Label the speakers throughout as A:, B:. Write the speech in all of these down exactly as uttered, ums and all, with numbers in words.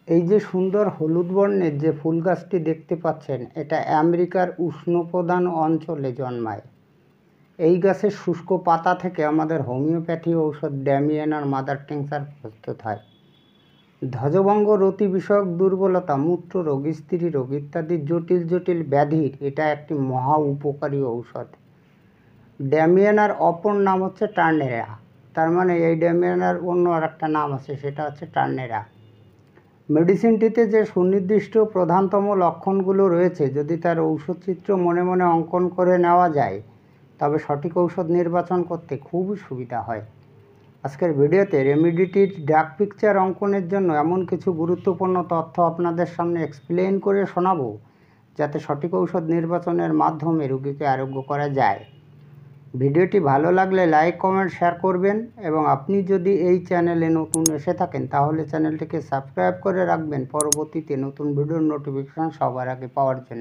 A: এই যে সুন্দর হলুদ বর্ণের যে ফুল গাছটি দেখতে পাচ্ছেন, এটা আমেরিকার উষ্ণপ্রধান অঞ্চলে জন্মায়। এই গাছের শুষ্ক পাতা থেকে আমাদের হোমিওপ্যাথি ঔষধ ড্যামিয়েন আর মাদার টিংচার প্রস্তুত হয়। ধ্বজভঙ্গ, রতি বিষয়ক দুর্বলতা, মূত্ররোগ, স্ত্রী রোগ ইত্যাদি জটিল জটিল ব্যাধির এটা একটি মহা উপকারী ঔষধ। ড্যামিয়েনার অপর নাম হচ্ছে টার্নেরা। তার মানে এই ড্যামিয়েনার অন্য আর একটা নাম আছে, সেটা হচ্ছে টার্নেরা। মেডিসিনটিতে যে সুনির্দিষ্ট প্রধানতম লক্ষণগুলো রয়েছে, যদি তার ঔষধচিত্র মনে মনে অঙ্কন করে নেওয়া যায়, তবে সঠিক ঔষধ নির্বাচন করতে খুবই সুবিধা হয়। আজকের ভিডিওতে রেমিডিটির ডাক পিকচার অঙ্কনের জন্য এমন কিছু গুরুত্বপূর্ণ তথ্য আপনাদের সামনে এক্সপ্লেন করে শোনাবো, যাতে সঠিক ঔষধ নির্বাচনের মাধ্যমে রোগীকে আরোগ্য করা যায়। ভিডিওটি ভালো লাগলে লাইক, কমেন্ট, শেয়ার করবেন এবং আপনি যদি এই চ্যানেলে নতুন এসে থাকেন তাহলে চ্যানেলটিকে সাবস্ক্রাইব করে রাখবেন পরবর্তীতে নতুন ভিডিওর নোটিফিকেশন সবার আগে পাওয়ার জন্য।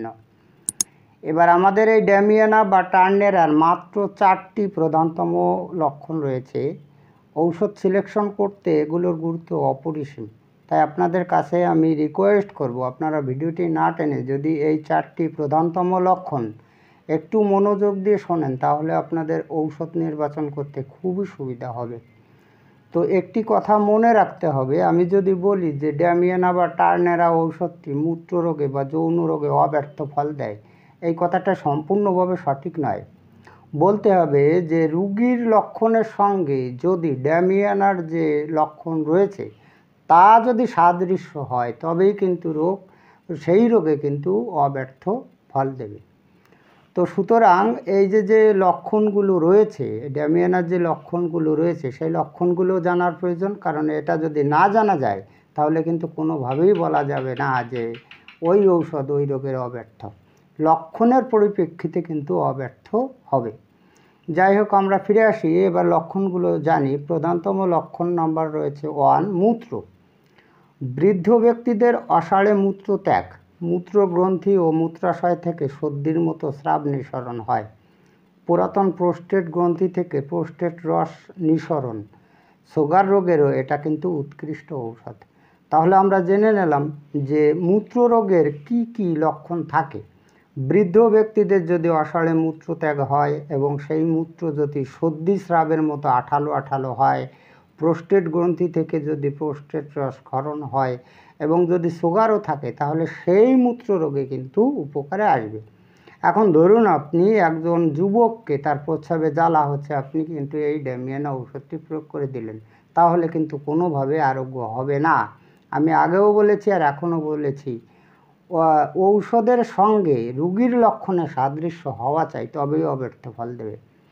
A: এবার আমাদের এই ড্যামিয়েনা বা টার্নেরার মাত্র চারটি প্রধানতম লক্ষণ রয়েছে। ঔষধ সিলেকশন করতে এগুলোর গুরুত্ব অপরিসীম। তাই আপনাদের কাছে আমি রিকোয়েস্ট করব, আপনারা ভিডিওটি না টেনে যদি এই চারটি প্রধানতম লক্ষণ একটু মনোযোগ দিয়ে শোনেন, তাহলে আপনাদের ঔষধ নির্বাচন করতে খুবই সুবিধা হবে। তো একটি কথা মনে রাখতে হবে, আমি যদি বলি যে ড্যামিয়েনা বা টার্নেরা ঔষধটি মূত্ররোগে বা যৌন রোগে অব্যর্থ ফল দেয়, এই কথাটা সম্পূর্ণভাবে সঠিক নয়। বলতে হবে যে রোগীর লক্ষণের সঙ্গে যদি ড্যামিয়েনার যে লক্ষণ রয়েছে তা যদি সাদৃশ্য হয়, তবেই কিন্তু রোগ সেই রোগে কিন্তু অব্যর্থ ফল দেবে। তো সুতরাং এই যে যে লক্ষণগুলো রয়েছে, ড্যামিয়েনার যে লক্ষণগুলো রয়েছে, সেই লক্ষণগুলো জানার প্রয়োজন। কারণ এটা যদি না জানা যায় তাহলে কিন্তু কোনোভাবেই বলা যাবে না যে ওই ঔষধ ওই রোগের অব্যর্থ। লক্ষণের পরিপ্রেক্ষিতে কিন্তু অব্যর্থ হবে। যাই হোক, আমরা ফিরে আসি, এবার লক্ষণগুলো জানি। প্রধানতম লক্ষণ নাম্বার রয়েছে ওয়ান, মূত্র। বৃদ্ধ ব্যক্তিদের অষাঢ়ে মূত্র ত্যাগ, মূত্রগ্রন্থি ও মূত্রাশয় থেকে সর্দির মতো স্রাব নিঃসরণ হয়। পুরাতন প্রোস্টেট গ্রন্থি থেকে প্রোস্টেট রস নিঃসরণ। সুগার রোগেরও এটা কিন্তু উৎকৃষ্ট ঔষধ। তাহলে আমরা জেনে নিলাম যে মূত্র রোগের কি কি লক্ষণ থাকে। বৃদ্ধ ব্যক্তিদের যদি অষাঢ়ে মূত্রত্যাগ হয় এবং সেই মূত্র যদি সর্দি স্রাবের মতো আঠালো আঠালো হয়, প্রোস্টেট গ্রন্থি থেকে যদি প্রোস্টেট রস ক্ষরণ হয় এবং যদি সুগারও থাকে, তাহলে সেই মূত্র রোগে কিন্তু উপকারে আসবে। এখন ধরুন আপনি একজন যুবককে তার প্রস্রাবে জ্বালা হচ্ছে, আপনি কিন্তু এই ড্যামিয়েনা ঔষধটি প্রয়োগ করে দিলেন, তাহলে কিন্তু কোনোভাবে আরোগ্য হবে না। আমি আগেও বলেছি আর এখনও বলেছি, ঔষধের সঙ্গে রোগীর লক্ষণে সাদৃশ্য হওয়া চাই, তবেই অব্যর্থ ফল দেবে।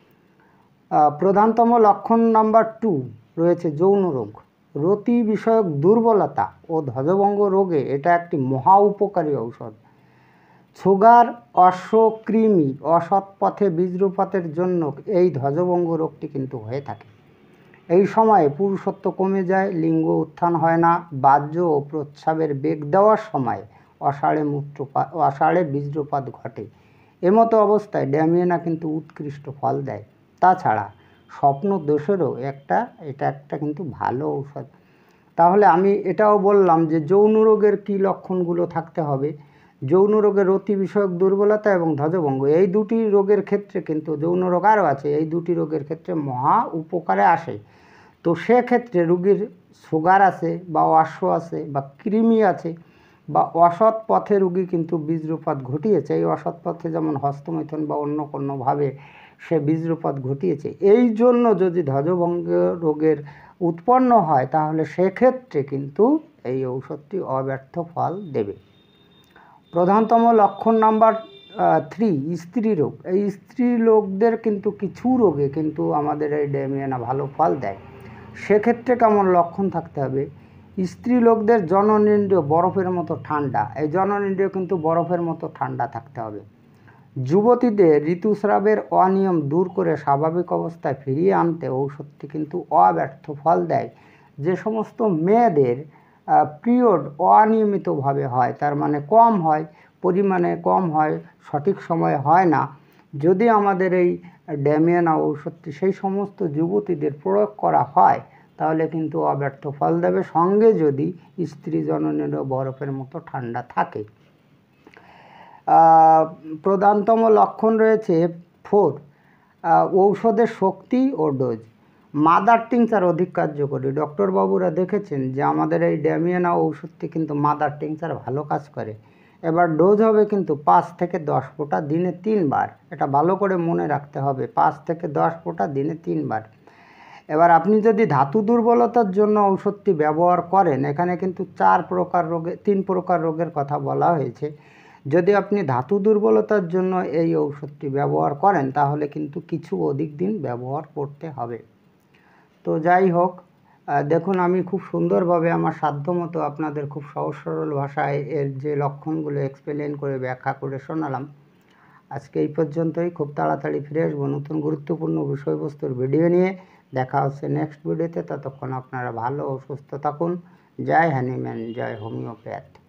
A: প্রধানতম লক্ষণ নাম্বার টু রয়েছে যৌন রোগ। রতি বিষয়ক দুর্বলতা ও ধ্বজভঙ্গ রোগে এটা একটি মহা উপকারী ঔষধ। সুগার, অশ্বকৃমি, অসৎ পথে বীর্যপাতের জন্য এই ধ্বজভঙ্গ রোগটি কিন্তু হয়ে থাকে। এই সময়ে পুরুষত্ব কমে যায়, লিঙ্গ উত্থান হয় না, বাহ্য ও প্রস্রাবের বেগ দেওয়ার সময় অষাঢ়ে মূত্রপাত অষাঢ়ে বীর্যপাত ঘটে। এমতো অবস্থায় ড্যামিয়েনা কিন্তু উৎকৃষ্ট ফল দেয়। তাছাড়া স্বপ্ন দোষেরও একটা এটা একটা কিন্তু ভালো ঔষধ। তাহলে আমি এটাও বললাম যে যৌন রোগের কী লক্ষণগুলো থাকতে হবে। যৌন রোগের রতি বিষয়ক দুর্বলতা এবং ধ্বজভঙ্গ, এই দুটি রোগের ক্ষেত্রে কিন্তু, যৌন রোগ আরও আছে, এই দুটি রোগের ক্ষেত্রে মহা উপকারে আসে। তো সেক্ষেত্রে রোগীর সুগার আছে বা অশ্ব আছে বা কৃমি আছে বা অসৎ পথে রোগী কিন্তু বীর্যপাত ঘটিয়েছে, এই অসৎ পথে যেমন হস্তমৈথুন বা অন্য কোনোভাবে সে বীর্যপাত ঘটিয়েছে, এই জন্য যদি ধ্বজভঙ্গ রোগের উৎপন্ন হয়, তাহলে সেক্ষেত্রে কিন্তু এই ঔষধটি অব্যর্থ ফল দেবে। প্রধানতম লক্ষণ নাম্বার থ্রি, স্ত্রী রোগ। এই স্ত্রী লোকদের কিন্তু কিছু রোগে কিন্তু আমাদের এই ড্যামিয়েনা ভালো ফল দেয়। সেক্ষেত্রে কেমন লক্ষণ থাকতে হবে? স্ত্রী লোকদের জননেন্দ্রিয় বরফের মতো ঠান্ডা, এই জননেন্দ্রিয় কিন্তু বরফের মতো ঠান্ডা থাকতে হবে। যুবতীদের ঋতুস্রাবের অনিয়ম দূর করে স্বাভাবিক অবস্থায় ফিরিয়ে আনতে ঔষধটি কিন্তু অব্যর্থ ফল দেয়। যে সমস্ত মেয়েদের পিরিয়ড অনিয়মিতভাবে হয়, তার মানে কম হয়, পরিমাণে কম হয়, সঠিক সময়ে হয় না, যদি আমাদের এই ড্যামিয়েনা ঔষধটি সেই সমস্ত যুবতীদের প্রয়োগ করা হয়, তাহলে কিন্তু অব্যর্থ ফল দেবে, সঙ্গে যদি স্ত্রী জননেরও বরফের মতো ঠান্ডা থাকে। প্রধানতম লক্ষণ রয়েছে ফোর, ঔষধের শক্তি ও ডোজ। মাদার টিংচার অধিক কার্যকরী। ডক্টরবাবুরা দেখেছেন যে আমাদের এই ড্যামিয়ানা ঔষধটি কিন্তু মাদার টিংচার ভালো কাজ করে। এবার ডোজ হবে কিন্তু পাঁচ থেকে দশ ফোঁটা দিনে তিনবার, এটা ভালো করে মনে রাখতে হবে, পাঁচ থেকে দশ ফোঁটা দিনে তিনবার। এবার আপনি যদি ধাতু দুর্বলতার জন্য ঔষধটি ব্যবহার করেন, এখানে কিন্তু চার প্রকার রোগে তিন প্রকার রোগের কথা বলা হয়েছে। যদি আপনি ধাতু দুর্বলতার জন্য এই ঔষধটি ব্যবহার করেন তাহলে কিন্তু কিছু অধিক দিন ব্যবহার করতে হবে। তো যাই হোক, দেখুন আমি খুব সুন্দরভাবে আমার সাধ্যমতো আপনাদের খুব সহজ সরল ভাষায় এর যে লক্ষণগুলো এক্সপ্লেন করে ব্যাখ্যা করে শোনালাম। আজকে এই পর্যন্তই। খুব তাড়াতাড়ি ফিরে আসবো নতুন গুরুত্বপূর্ণ বিষয়বস্তুর ভিডিও নিয়ে। দেখা হচ্ছে নেক্সট ভিডিওতে। ততক্ষণ আপনারা ভালো ও সুস্থ থাকুন। জয় হ্যানিম্যান, জয় হোমিওপ্যাথ।